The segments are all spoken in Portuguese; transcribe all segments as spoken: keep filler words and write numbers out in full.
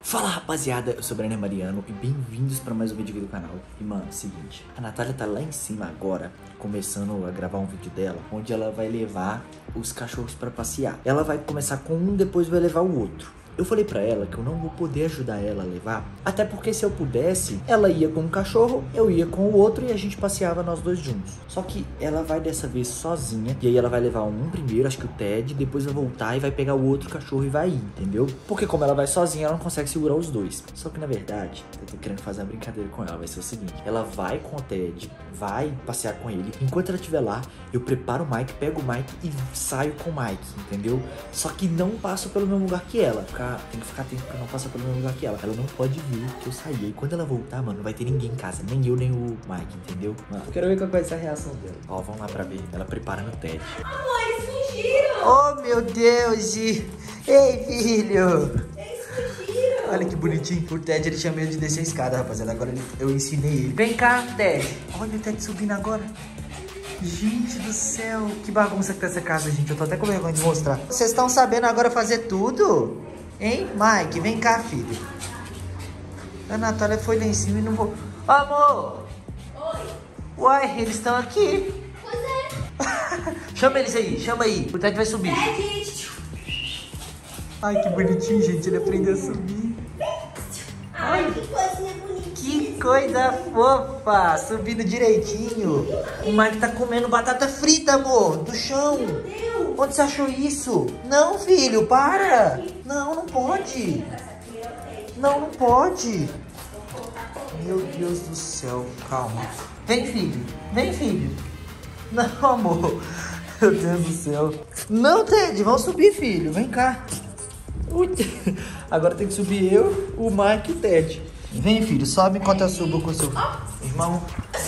Fala rapaziada, eu sou o Brenner Mariano e bem-vindos para mais um vídeo aqui do canal. E mano, é o seguinte, a Natália tá lá em cima agora, começando a gravar um vídeo dela, onde ela vai levar os cachorros para passear. Ela vai começar com um, depois vai levar o outro. Eu falei pra ela que eu não vou poder ajudar ela a levar, até porque se eu pudesse, ela ia com um cachorro, eu ia com o outro e a gente passeava nós dois juntos. Só que ela vai dessa vez sozinha, e aí ela vai levar um primeiro, acho que o Ted, depois vai voltar e vai pegar o outro cachorro e vai ir, entendeu? Porque como ela vai sozinha, ela não consegue segurar os dois. Só que na verdade, eu tô querendo fazer uma brincadeira com ela, vai ser o seguinte, ela vai com o Ted, vai passear com ele, enquanto ela estiver lá, eu preparo o Mike, pego o Mike e saio com o Mike, entendeu? Só que não passo pelo mesmo lugar que ela, tem que ficar atento pra não passar pelo mesmo lugar que ela. Ela não pode ver que eu saí. E quando ela voltar, mano, não vai ter ninguém em casa. Nem eu, nem o Mike, entendeu? Mano, eu quero ver qual vai ser a reação dela. Ó, vamos lá pra ver. Ela preparando o Ted. Amor, eles fugiram! Oh, meu Deus! E... Ei, filho! Eles fugiram! Olha que bonitinho. O Ted, ele tinha medo de descer a escada, rapaziada. Agora ele... eu ensinei ele. Vem cá, Ted. Olha o Ted subindo agora. Gente do céu. Que bagunça que tá essa casa, gente. Eu tô até com vergonha de mostrar. Vocês estão sabendo agora fazer tudo? Hein, Mike? Vem cá, filho. A Natália foi lá em cima e não vou... Amor! Oi! Uai, eles estão aqui. Pois é! Chama eles aí, chama aí. O Ted vai subir. Ted! Ai, que bonitinho, gente. Ele aprendeu a subir. Ai, que coisinha bonitinha! Que coisa fofa! Subindo direitinho. O Mike tá comendo batata frita, amor, do chão. Meu Deus! Onde você achou isso? Não, filho, para. Não, não pode. Não, não pode. Meu Deus do céu, calma. Vem, filho. Vem, filho. Não, amor. Meu Deus do céu. Não, Ted, vamos subir, filho. Vem cá. Ui. Agora tem que subir eu, o Mike e o Ted. Vem, filho, sobe enquanto eu subo com o seu irmão.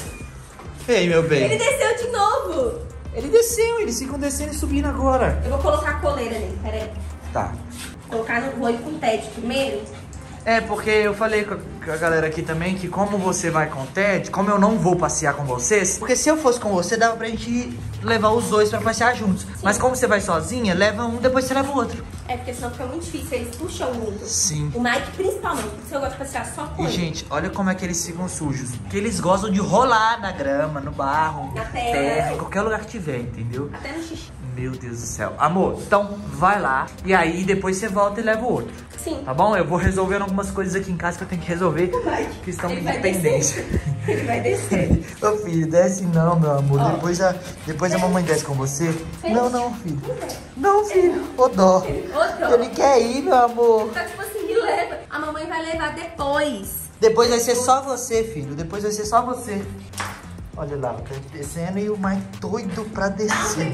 Ei, meu bem. Ele desceu de novo! Ele desceu, eles ficam descendo e subindo agora. Eu vou colocar a coleira nele, peraí. Tá. Colocar no vou ir com o Ted primeiro. É, porque eu falei com a galera aqui também que como você vai com o Ted, como eu não vou passear com vocês, porque se eu fosse com você, dava pra gente levar os dois pra passear juntos. Sim. Mas como você vai sozinha, leva um, depois você leva o outro. É, porque senão fica muito difícil, eles puxam muito. Sim. O Mike principalmente, porque eu gosto de passear só com E, ele. gente, olha como é que eles ficam sujos. Que eles gostam de rolar na grama, no barro, na terra, em qualquer lugar que tiver, entendeu? Até no xixi. Meu Deus do céu. Amor, então vai lá e aí depois você volta e leva o outro. Sim. Tá bom? Eu vou resolvendo algumas coisas aqui em casa que eu tenho que resolver. Que estão em dependência. Ele vai descer. Ô filho, desce não, meu amor. Ó. Depois, a, depois a mamãe desce com você. Sim. Não, não, filho. Não, filho. Ô dó. Ô dó. Ele quer ir, meu amor. Tá tipo assim, me leva. A mamãe vai levar depois. Depois vai ser só você, filho. Depois vai ser só você. Olha lá, tá descendo e o mais doido pra descer.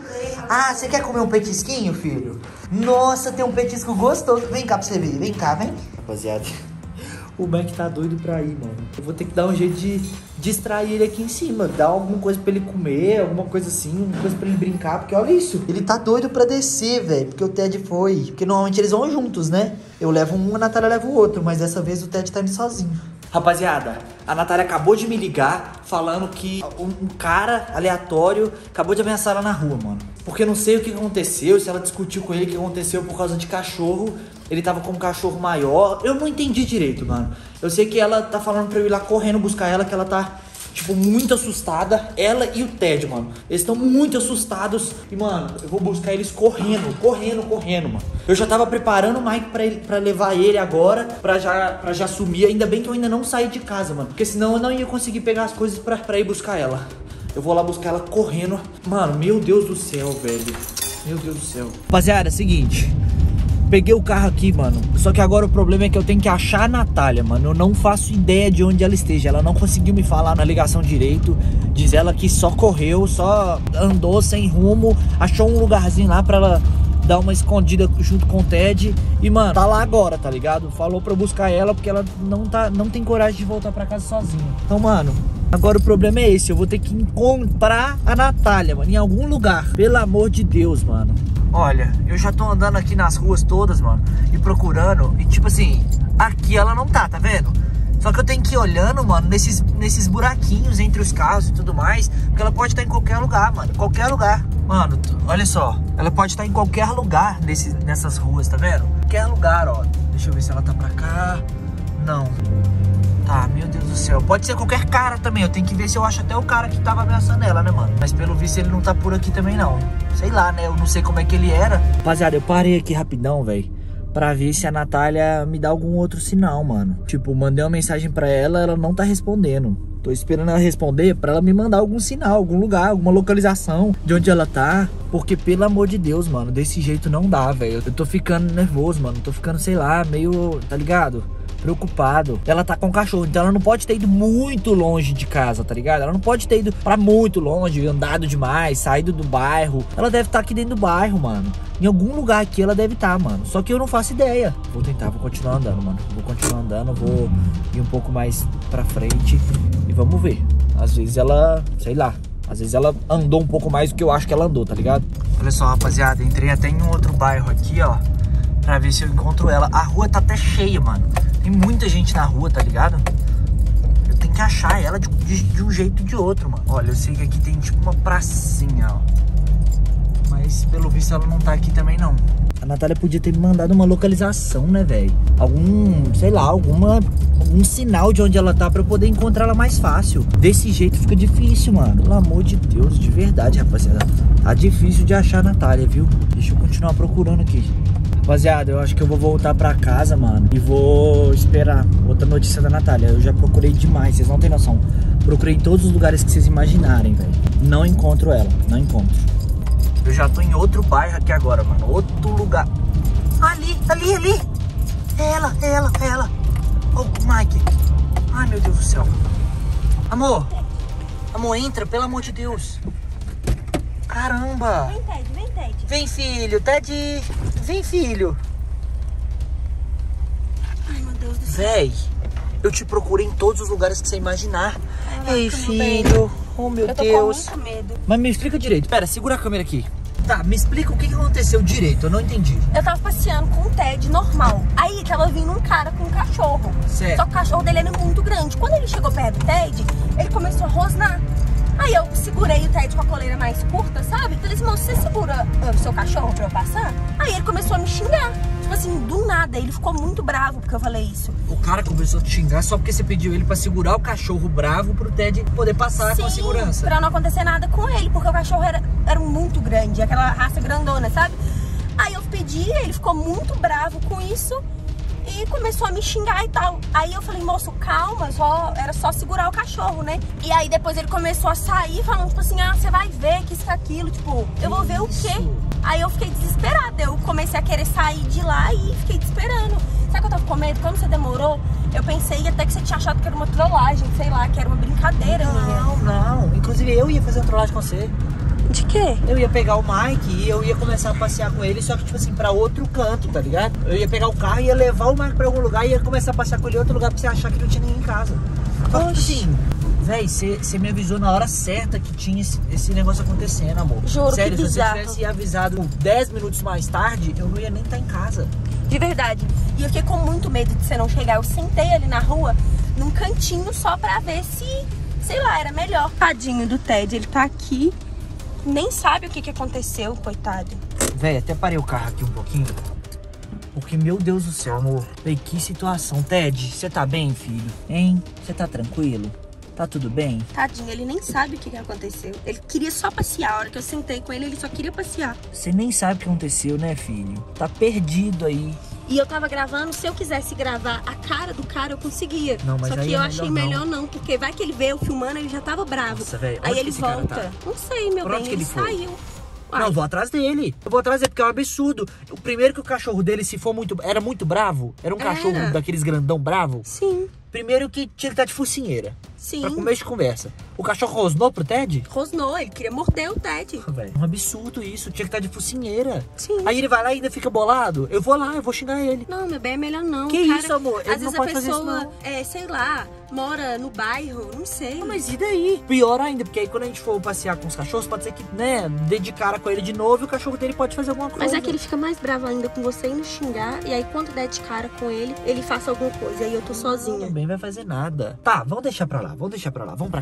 Ah, você quer comer um petisquinho, filho? Nossa, tem um petisco gostoso. Vem cá pra você ver, vem cá, vem. Rapaziada, o Mike tá doido pra ir, mano. Eu vou ter que dar um jeito de distrair ele aqui em cima. Dar alguma coisa pra ele comer, alguma coisa assim, alguma coisa pra ele brincar. Porque olha isso, ele tá doido pra descer, velho. Porque o Ted foi. Porque normalmente eles vão juntos, né? Eu levo um, a Natália leva o outro. Mas dessa vez o Ted tá indo sozinho. Rapaziada, a Natália acabou de me ligar falando que um, um cara aleatório acabou de ameaçar ela na rua, mano. Porque eu não sei o que aconteceu, se ela discutiu com ele, o que aconteceu por causa de cachorro. Ele tava com um cachorro maior. Eu não entendi direito, mano. Eu sei que ela tá falando pra eu ir lá correndo buscar ela, que ela tá, tipo, muito assustada. Ela e o Ted, mano. Eles estão muito assustados. E, mano, eu vou buscar eles correndo, correndo, correndo, mano. Eu já tava preparando o Mike pra, ele, pra levar ele agora, pra já, pra já sumir. Ainda bem que eu ainda não saí de casa, mano. Porque senão eu não ia conseguir pegar as coisas pra, pra ir buscar ela. Eu vou lá buscar ela correndo. Mano, meu Deus do céu, velho. Meu Deus do céu. Rapaziada, é o seguinte. Peguei o carro aqui, mano. Só que agora o problema é que eu tenho que achar a Natália, mano. Eu não faço ideia de onde ela esteja. Ela não conseguiu me falar na ligação direito. Diz ela que só correu, só andou sem rumo. Achou um lugarzinho lá pra ela dar uma escondida junto com o Ted. E, mano, tá lá agora, tá ligado? Falou pra eu buscar ela porque ela não, tá, não tem coragem de voltar pra casa sozinha. Então, mano, agora o problema é esse. Eu vou ter que encontrar a Natália, mano, em algum lugar. Pelo amor de Deus, mano. Olha, eu já tô andando aqui nas ruas todas, mano, e procurando. E tipo assim, aqui ela não tá, tá vendo? Só que eu tenho que ir olhando, mano, nesses, nesses buraquinhos entre os carros e tudo mais. Porque ela pode estar em qualquer lugar, mano, qualquer lugar. Mano, olha só. Ela pode estar em qualquer lugar desse, nessas ruas, tá vendo? Qualquer lugar, ó. Deixa eu ver se ela tá pra cá. Não. Tá, meu Deus do céu. Pode ser qualquer cara também. Eu tenho que ver se eu acho até o cara que tava ameaçando ela, né, mano? Mas pelo visto ele não tá por aqui também, não. Sei lá, né? Eu não sei como é que ele era. Rapaziada, eu parei aqui rapidão, velho, pra ver se a Natália me dá algum outro sinal, mano. Tipo, mandei uma mensagem pra ela, ela não tá respondendo. Tô esperando ela responder pra ela me mandar algum sinal, algum lugar, alguma localização de onde ela tá. Porque, pelo amor de Deus, mano, desse jeito não dá, velho. Eu tô ficando nervoso, mano. Tô ficando, sei lá, meio, tá ligado? Preocupado. Ela tá com o cachorro, então ela não pode ter ido muito longe de casa, tá ligado? Ela não pode ter ido pra muito longe, andado demais, saído do bairro. Ela deve estar aqui dentro do bairro, mano. Em algum lugar aqui ela deve estar, mano. Só que eu não faço ideia. Vou tentar, vou continuar andando, mano. Vou continuar andando, vou ir um pouco mais pra frente e vamos ver. Às vezes ela, sei lá, às vezes ela andou um pouco mais do que eu acho que ela andou, tá ligado? Olha só, rapaziada, entrei até em um outro bairro aqui, ó, pra ver se eu encontro ela. A rua tá até cheia, mano. Tem muita gente na rua, tá ligado? Eu tenho que achar ela de, de, de um jeito ou de outro, mano. Olha, eu sei que aqui tem tipo uma pracinha, ó. Mas pelo visto ela não tá aqui também, não. A Natália podia ter me mandado uma localização, né, velho? Algum, sei lá, alguma... um sinal de onde ela tá pra eu poder encontrar ela mais fácil. Desse jeito fica difícil, mano. Pelo amor de Deus, de verdade, rapaziada. Tá difícil de achar a Natália, viu? Deixa eu continuar procurando aqui. Rapaziada, eu acho que eu vou voltar pra casa, mano, e vou esperar outra notícia da Natália. Eu já procurei demais, vocês não tem noção. Procurei em todos os lugares que vocês imaginarem, velho. Não encontro ela, não encontro. Eu já tô em outro bairro aqui agora, mano. Outro lugar. Ali, ali, ali. É ela, é ela, é ela. Ô, Mike. Ai, meu Deus do céu. Amor. Amor, entra, pelo amor de Deus. Caramba. Vem, Ted, vem, Ted. Vem, filho. Ted. Vem, filho. Ai, meu Deus do céu. Véi, eu te procurei em todos os lugares que você imaginar. Ai, Ei, tudo filho. bem. Oh, meu eu tô Deus. com muito medo. Mas me explica direito. Pera, segura a câmera aqui. Tá, me explica o que aconteceu direito. Eu não entendi. Eu tava passeando com o Ted normal. Aí tava vindo um cara com um cachorro. Certo. Só que o cachorro dele era muito grande. Quando ele chegou perto do Ted, ele começou a rosnar. Aí eu segurei o Ted com a coleira mais curta, sabe? Falei assim, moço, você segura o seu cachorro pra eu passar? Aí ele começou a me xingar. Tipo assim, do nada. Ele ficou muito bravo porque eu falei isso. O cara começou a te xingar só porque você pediu ele pra segurar o cachorro bravo pro Ted poder passar Sim, com a segurança. Pra não acontecer nada com ele, porque o cachorro era, era muito grande, aquela raça grandona, sabe? Aí eu pedi, ele ficou muito bravo com isso e começou a me xingar e tal. Aí eu falei, moço, calma, só, era só segurar o cachorro, né? E aí depois ele começou a sair falando, tipo assim, ah, você vai ver que isso que aquilo, tipo, eu vou ver o quê? Aí eu fiquei desesperada, eu comecei a querer sair de lá e fiquei esperando. Sabe que eu tava com medo? Quando você demorou, eu pensei até que você tinha achado que era uma trollagem, sei lá, que era uma brincadeira minha. Não, não. Inclusive eu ia fazer uma trollagem com você. De quê? Eu ia pegar o Mike e eu ia começar a passear com ele, só que tipo assim, pra outro canto, tá ligado? Eu ia pegar o carro e ia levar o Mike pra algum lugar e ia começar a passear com ele em outro lugar pra você achar que não tinha ninguém em casa. Só que tipo assim, véi, você me avisou na hora certa que tinha esse, esse negócio acontecendo, amor. Juro, sério, que se você bizarro. tivesse avisado dez minutos mais tarde, eu não ia nem estar em casa. De verdade. E eu fiquei com muito medo de você não chegar. Eu sentei ali na rua, num cantinho, só pra ver se, sei lá, era melhor. Tadinho do Ted, ele tá aqui, nem sabe o que que aconteceu, coitado. Véi, até parei o carro aqui um pouquinho. Porque, meu Deus do céu, amor. Véi, que situação. Ted, você tá bem, filho? Hein? Você tá tranquilo? Tá tudo bem? Tadinho, ele nem sabe o que que aconteceu. Ele queria só passear. A hora que eu sentei com ele, ele só queria passear. Você nem sabe o que aconteceu, né, filho? Tá perdido aí. E eu tava gravando, se eu quisesse gravar a cara do cara, eu conseguia. Não, mas Só que aí é eu melhor achei não. melhor não, porque vai que ele vê eu filmando, ele já tava bravo. Nossa, véi, aí onde ele que esse cara volta. tá? Não sei, meu Por bem, onde que ele, ele foi? saiu. Uai. Não, eu vou atrás dele. Eu vou atrás dele porque é um absurdo. O primeiro que o cachorro dele, se for muito... Era muito bravo? Era um Era. cachorro daqueles grandão bravo? Sim, Primeiro que tinha que estar de focinheira. sim. Pra começo de conversa. O cachorro rosnou pro Ted? Rosnou, ele queria morder o Ted. Velho, um absurdo isso. Tinha que estar de focinheira. Sim. Aí ele vai lá e ainda fica bolado. Eu vou lá, eu vou xingar ele. Não, meu bem, é melhor não. Que Cara, isso, amor? Ele Às não vezes pode a fazer isso, pessoa, não. é, sei lá, mora no bairro, não sei. Ah, mas e daí? Pior ainda, porque aí quando a gente for passear com os cachorros, pode ser que, né, dê de cara com ele de novo e o cachorro dele pode fazer alguma coisa. Mas é que ele fica mais bravo ainda com você indo xingar. E aí quando der de cara com ele, ele faça alguma coisa. E aí eu tô sozinha. Também vai fazer nada. Tá, vamos deixar pra lá, vamos deixar pra lá. Vamos pra casa?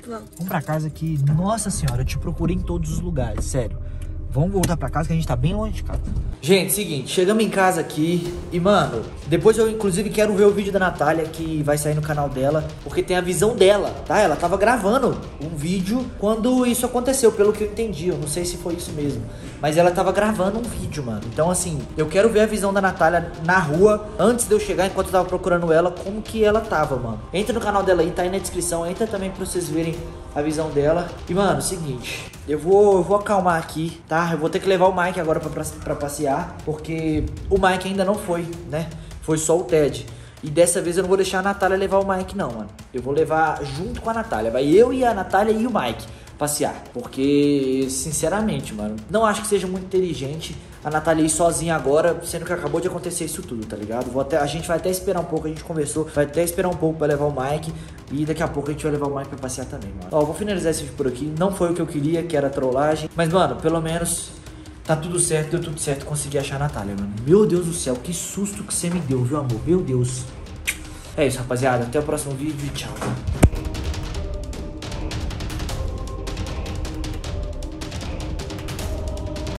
Vamos. Vamos pra casa que, nossa senhora, eu te procurei em todos os lugares, sério. Vamos voltar pra casa que a gente tá bem longe de casa. Gente, seguinte, chegamos em casa aqui e, mano, depois eu inclusive quero ver o vídeo da Natália que vai sair no canal dela, porque tem a visão dela, tá? Ela tava gravando um vídeo quando isso aconteceu, pelo que eu entendi, eu não sei se foi isso mesmo, mas ela tava gravando um vídeo, mano. Então, assim, eu quero ver a visão da Natália na rua, antes de eu chegar, enquanto eu tava procurando ela, como que ela tava, mano. Entra no canal dela aí, tá aí na descrição, entra também pra vocês verem a visão dela. E, mano, seguinte, eu vou, eu vou acalmar aqui, tá? Eu vou ter que levar o Mike agora pra, pra passear, porque o Mike ainda não foi, né? Foi só o Ted. E dessa vez eu não vou deixar a Natália levar o Mike, não, mano. Eu vou levar junto com a Natália. Vai eu e a Natália e o Mike passear. Porque, sinceramente, mano, não acho que seja muito inteligente a Natália ir sozinha agora, sendo que acabou de acontecer isso tudo, tá ligado? Vou até, a gente vai até esperar um pouco, a gente conversou, vai até esperar um pouco pra levar o Mike. E daqui a pouco a gente vai levar o Mike pra passear também, mano. Ó, vou finalizar esse vídeo por aqui. Não foi o que eu queria, que era trollagem. Mas, mano, pelo menos tá tudo certo, deu tudo certo. Consegui achar a Natália, mano. Meu Deus do céu, que susto que você me deu, viu, amor? Meu Deus. É isso, rapaziada. Até o próximo vídeo e tchau.